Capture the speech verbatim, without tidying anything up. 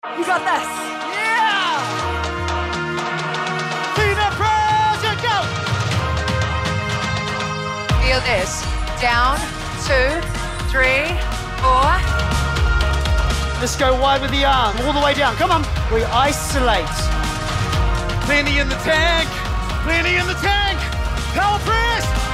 You got this. Yeah! Tina Fraser, go! Feel this. Down, two, three, four. Let's go wide with the arm, all the way down. Come on. We isolate. Plenty in the tank. Plenty in the tank. Power press.